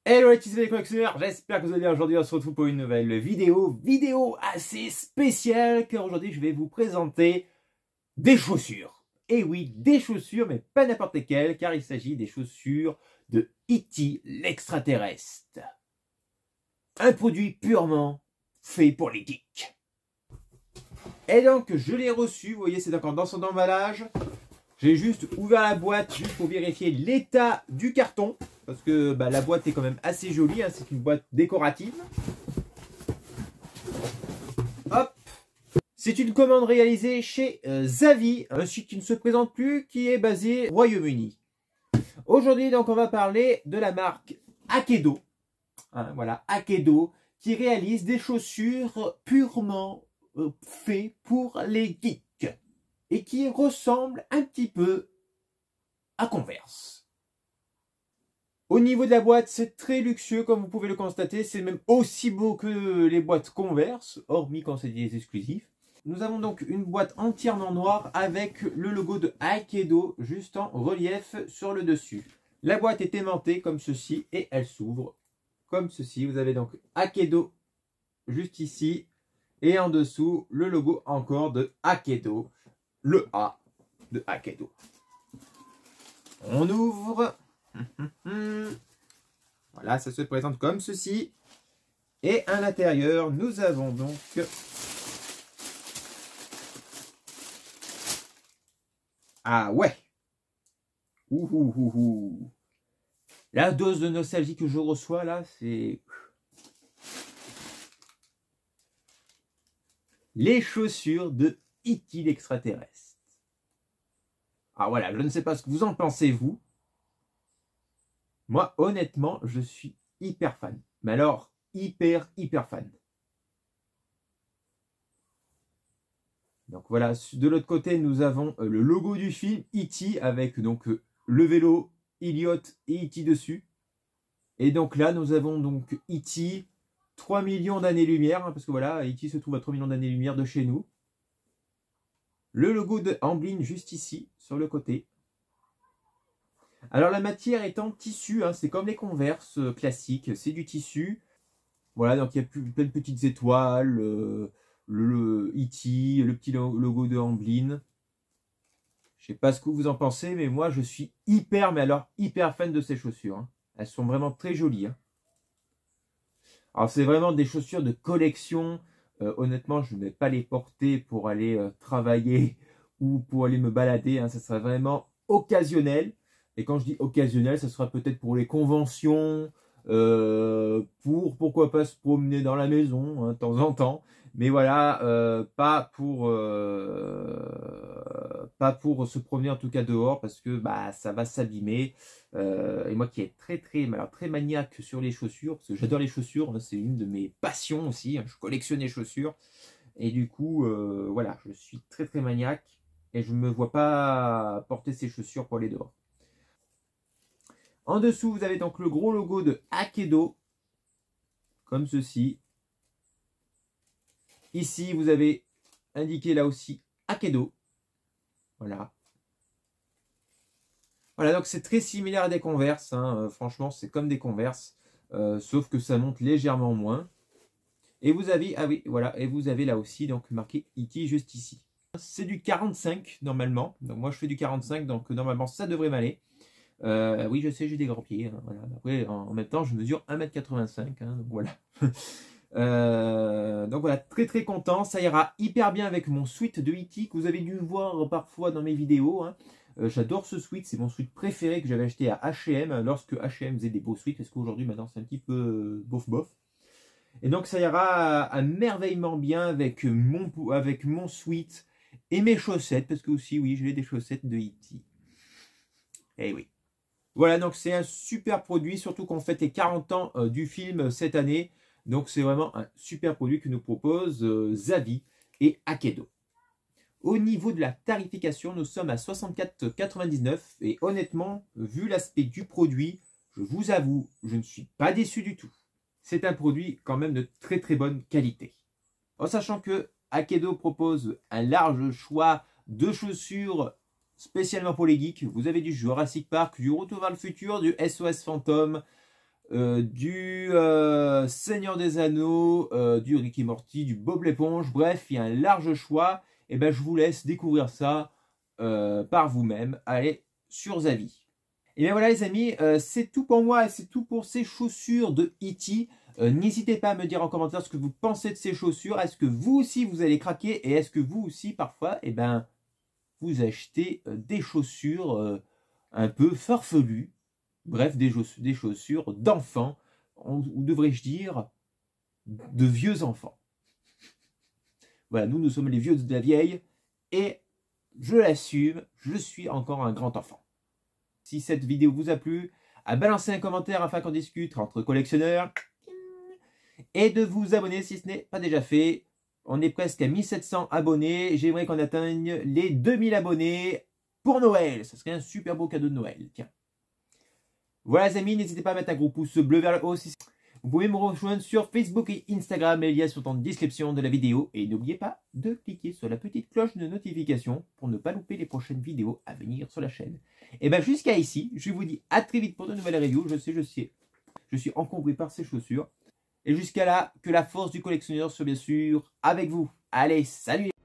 Hello les petits collectionneurs, j'espère que vous allez bien. Aujourd'hui on se retrouve pour une nouvelle vidéo assez spéciale car aujourd'hui je vais vous présenter des chaussures. Et oui, des chaussures mais pas n'importe lesquelles car il s'agit des chaussures de E.T. l'extraterrestre. Un produit purement fait pour les geeks. Et donc je l'ai reçu, vous voyez c'est encore dans son emballage. J'ai juste ouvert la boîte juste pour vérifier l'état du carton. Parce que la boîte est quand même assez jolie, hein, c'est une boîte décorative. Hop. C'est une commande réalisée chez Zavvi, un site qui ne se présente plus, qui est basé au Royaume-Uni. Aujourd'hui, donc, on va parler de la marque Akedo. Hein, voilà, Akedo, qui réalise des chaussures purement faites pour les geeks. Et qui ressemblent un petit peu à Converse. Au niveau de la boîte, c'est très luxueux, comme vous pouvez le constater. C'est même aussi beau que les boîtes Converse, hormis quand c'est des exclusifs. Nous avons donc une boîte entièrement noire avec le logo de Akedo juste en relief sur le dessus. La boîte est aimantée comme ceci et elle s'ouvre comme ceci. Vous avez donc Akedo juste ici et en dessous le logo encore de Akedo, le A de Akedo. On ouvre. Voilà, ça se présente comme ceci. Et à l'intérieur, nous avons donc ah ouais. Ouh. La dose de nostalgie que je reçois là, c'est les chaussures de E.T. l'extraterrestre. Ah voilà, je ne sais pas ce que vous en pensez vous. Moi, honnêtement, je suis hyper fan. Mais alors, hyper fan. Donc voilà, de l'autre côté, nous avons le logo du film, E.T. avec donc le vélo, Elliot et E.T. dessus. Et donc là, nous avons donc E.T. 3 millions d'années-lumière, hein, parce que voilà, E.T. se trouve à 3 millions d'années-lumière de chez nous. Le logo de Amblin juste ici, sur le côté. Alors la matière est en tissu, hein, c'est comme les Converse classiques, c'est du tissu. Voilà, donc il y a plein de petites étoiles, le E.T., le petit logo de Amblin. Je sais pas ce que vous en pensez, mais moi je suis hyper fan de ces chaussures. Hein. Elles sont vraiment très jolies. Hein. Alors c'est vraiment des chaussures de collection. Honnêtement, je ne vais pas les porter pour aller travailler ou pour aller me balader. Hein. Ça sera vraiment occasionnel. Et quand je dis occasionnel, ça sera peut-être pour les conventions, pourquoi pas se promener dans la maison hein, de temps en temps. Mais voilà, pas pour se promener en tout cas dehors parce que ça va s'abîmer. Et moi qui est très maniaque sur les chaussures, parce que j'adore les chaussures, hein, c'est une de mes passions aussi. Hein, je collectionne les chaussures. Et du coup, voilà, je suis très maniaque et je ne me vois pas porter ces chaussures pour aller dehors. En dessous, vous avez donc le gros logo de Akedo, comme ceci. Ici, vous avez indiqué là aussi Akedo. Voilà. Voilà, donc c'est très similaire à des Converse. Hein. Franchement, c'est comme des Converse, sauf que ça monte légèrement moins. Et vous avez, ah oui, voilà, et vous avez là aussi donc marqué E.T. juste ici. C'est du 45 normalement. Donc moi, je fais du 45, donc normalement, ça devrait m'aller. Oui, je sais, j'ai des grands pieds. Hein, voilà. Après, en même temps, je mesure 1,85 m. Hein, donc voilà. Donc voilà, très content. Ça ira hyper bien avec mon sweat de E.T. que vous avez dû voir parfois dans mes vidéos. Hein. J'adore ce sweat. C'est mon sweat préféré que j'avais acheté à H&M lorsque H&M faisait des beaux sweats. Parce qu'aujourd'hui, maintenant, c'est un petit peu bof. Et donc, ça ira à merveillement bien avec mon sweat et mes chaussettes. Parce que aussi, oui, j'ai des chaussettes de E.T. Eh oui. Voilà, donc c'est un super produit, surtout qu'on fête les 40 ans du film cette année. Donc c'est vraiment un super produit que nous propose Zavvi et Akedo. Au niveau de la tarification, nous sommes à 64,99 € et honnêtement, vu l'aspect du produit, je vous avoue, je ne suis pas déçu du tout. C'est un produit quand même de très bonne qualité. En sachant que Akedo propose un large choix de chaussures spécialement pour les geeks. Vous avez du Jurassic Park, du Retour vers le futur, du SOS Fantôme, du Seigneur des Anneaux, du Rick et Morty, du Bob l'éponge. Bref, il y a un large choix. Et ben, je vous laisse découvrir ça par vous-même. Allez sur Zavi. Et bien voilà les amis, c'est tout pour moi et c'est tout pour ces chaussures de E.T. N'hésitez pas à me dire en commentaire ce que vous pensez de ces chaussures. Est-ce que vous aussi vous allez craquer et est-ce que vous aussi parfois eh ben, vous achetez des chaussures un peu farfelues. Bref, des chaussures d'enfants, ou devrais-je dire de vieux enfants. Voilà, nous sommes les vieux de la vieille et je l'assume, je suis encore un grand enfant. Si cette vidéo vous a plu, à balancer un commentaire afin qu'on discute entre collectionneurs et de vous abonner si ce n'est pas déjà fait. On est presque à 1700 abonnés. J'aimerais qu'on atteigne les 2000 abonnés pour Noël. Ce serait un super beau cadeau de Noël. Tiens. Voilà les amis, n'hésitez pas à mettre un gros pouce bleu vers le haut. Vous pouvez me rejoindre sur Facebook et Instagram, les liens sont en description de la vidéo. Et n'oubliez pas de cliquer sur la petite cloche de notification pour ne pas louper les prochaines vidéos à venir sur la chaîne. Et bien jusqu'à ici, je vous dis à très vite pour de nouvelles reviews. Je suis encombré par ces chaussures. Et jusqu'à là, que la force du collectionneur soit bien sûr avec vous. Allez, salut!